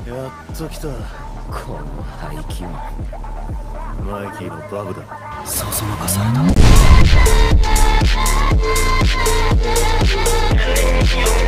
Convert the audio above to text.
やっと来た。この廃棄物。マイキーのバブだ。 そそのかされた。